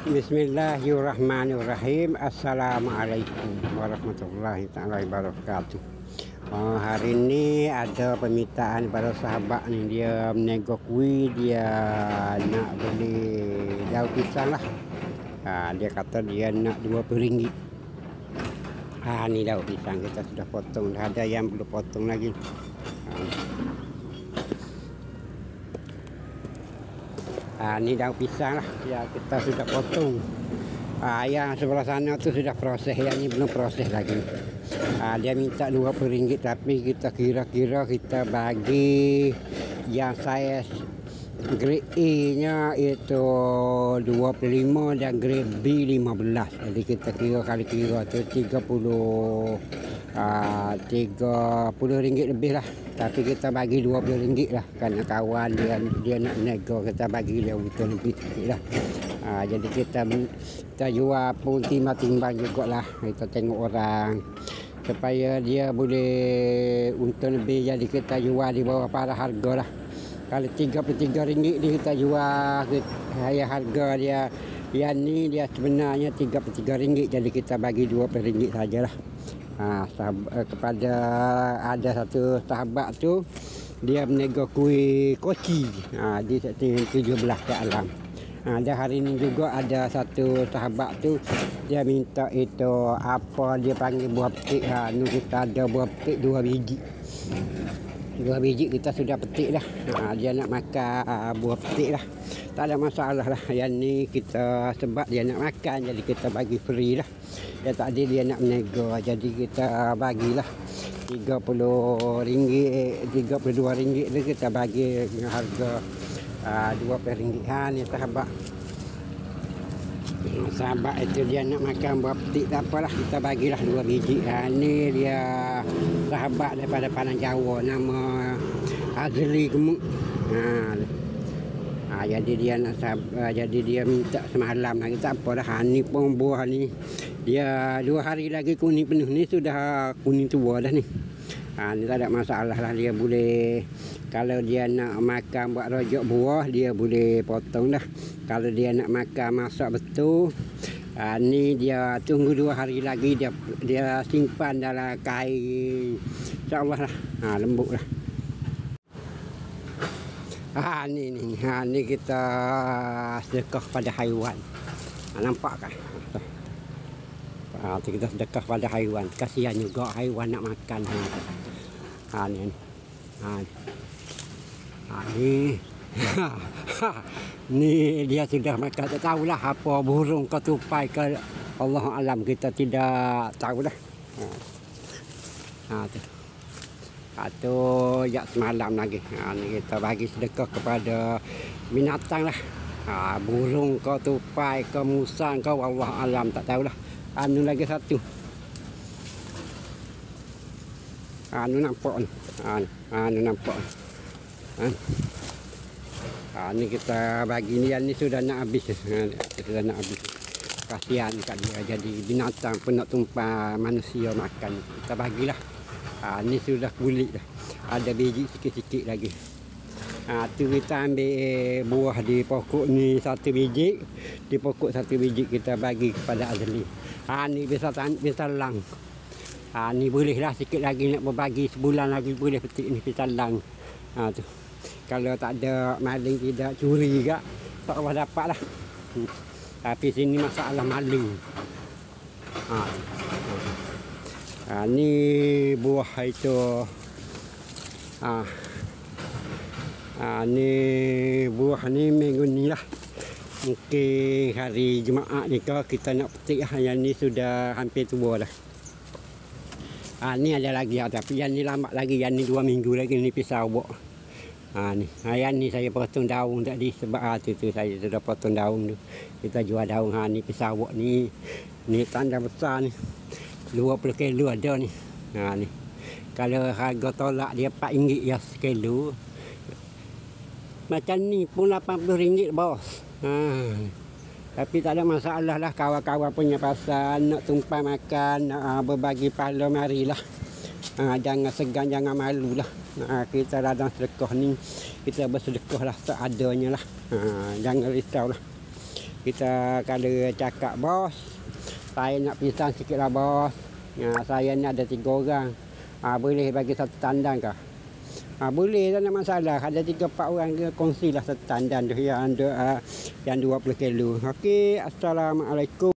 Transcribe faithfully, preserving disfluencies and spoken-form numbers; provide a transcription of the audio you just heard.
Bismillahirrahmanirrahim. Assalamualaikum warahmatullahi taala wabarakatuh. Oh, hari ini ada permintaan pada sahabat ni, dia menego kuih, dia nak beli daun pisang lah. Ha, dia kata dia nak dua puluh ringgit. Ha, ni daun pisang kita sudah potong, dah ada yang belum potong lagi. Ha, ni daun pisang lah, ya kita sudah potong. Ha, yang sebelah sana tu sudah proses, yang ni belum proses lagi. Ha, dia minta dua puluh ringgit, tapi kita kira-kira kita bagi yang saiz grade A nya itu dua puluh lima dan grade B lima belas. Jadi kita kira kali kira tu tiga puluh ringgit lebih lah. Tapi kita bagi dua puluh ringgit lah, kerana kawan dia dia nak nego, kita bagi dia betul lebih sikit lah. Ha, jadi kita kita jual pun timbang-timbang jugalah. Kita tengok orang supaya dia boleh untung lebih, jadi kita jual di bawah pada harga lah. Kalau tiga puluh tiga ringgit ni kita jual, saya harga dia yang ni dia sebenarnya tiga puluh tiga ringgit, jadi kita bagi dua puluh ringgit sajalah. Ha, sahabat, kepada ada satu sahabat tu, dia menego kuih koci, ha, di sektor tujuh belas ke alam. Ha, dan hari ini juga ada satu sahabat tu, dia minta itu apa dia panggil buah petik. Ha, nu kita ada buah petik dua biji. Dua biji kita sudah petik dah. Ha, dia nak makan uh, buah petik lah. Tak ada masalah lah. Yang ni kita sebab dia nak makan, jadi kita bagi free lah. Dia tadi dia nak menego, jadi kita bagilah tiga puluh ringgit, tiga puluh dua ringgit tu kita bagi dengan harga uh, dua puluh ringgit. Ha, ni sahabat. Sahabat itu dia nak makan buah petik, tak apalah, kita bagilah dua biji. Ha, ni dia sahabat daripada Padang Jawa, nama Azli Gemuk. Ha, ha, jadi dia nak sahabat, jadi dia minta semalam lagi, tak apalah. Ha, ni pun buah ni dia dua hari lagi kuning penuh, ni sudah kuning tua dah ni. Ha, ni tak ada masalah lah, dia boleh, kalau dia nak makan buat rojok buah, dia boleh potong dah. Kalau dia nak makan masak betul, ha, ni dia tunggu dua hari lagi, dia dia simpan dalam kain, insyaAllah lah. Ha, lembut lah. Ha, ni ni ha, ni kita sedekah pada haiwan. Ha, nampak kan? Ha, kita sedekah pada haiwan, kasihan juga haiwan nak makan. Ha, ni ha, ha, ni ni dia sudah makan, tak tahulah apa burung ke tupai ke, Allah alam, kita tidak tahulah. Ha, ha tu. Ha, tu ya semalam lagi. Ha, ni kita bagi sedekah kepada binatang lah. Ha, burung ke tupai ke musang ke, Allah alam, tak tahulah. Anu lagi satu. Anu nampak ni. Anu, anu nampak. Ha. Ha, ni kita bagi ni, yang ni sudah nak habis. Ha, sudah nak habis. Kasihan kat dia, jadi binatang pun nak tumpah manusia makan. Kita bagilah. Ha, ni sudah kulit dah. Ada biji sikit-sikit lagi. Ha, tu kita ambil buah di pokok ni satu biji, di pokok satu biji kita bagi kepada Azli. Ha, ni bisa bisa lang. Ha, ni bolehlah sikit lagi nak berbagi, sebulan lagi boleh petik ni pisang lang. Ha, tu. Kalau tak ada maling, tidak curi juga, tak apa dapat lah. Hmm. Tapi sini masalah maling. Ha. Ha, ni buah itu. Ha. Ha, ni buah ni minggu ni lah. Mungkin hari Jumaat ni kalau kita nak petik lah. Yang ni sudah hampir tua dah. Ha, ni ada lagi, tapi yang ni lambat lagi. Yang ni dua minggu lagi, ni pisau buah. Ha, ni. Ha, yang ni saya potong daun tadi, sebab ha, tu, tu saya sudah potong daun tu. Kita jual daun. Ha, ni pisau buah ni. Ni tanda besar ni. dua puluh kilo ada ni. Ha, ni. Kalau harga tolak dia empat ringgit ya sekilo. Macam ni pun lapan puluh ringgit bos. Ha. Tapi tak ada masalah lah, kawan-kawan punya pasal nak tumpah makan, nak uh, berbagi pahala, marilah. Ha, jangan segan, jangan malu lah. Ha, kita dalam sedekah ni, kita bersedekah lah seadanya lah. Ha, jangan risau lah. Kita kalau cakap bos, saya nak pisang sikit lah bos. Ya, saya ni ada tiga orang. Ha, boleh bagi satu tandan kah? Ha, boleh, tak ada masalah. Ada tiga empat orang dia kongsilah satu tandan tu yang, uh, yang dua puluh kilo. Okey, assalamualaikum.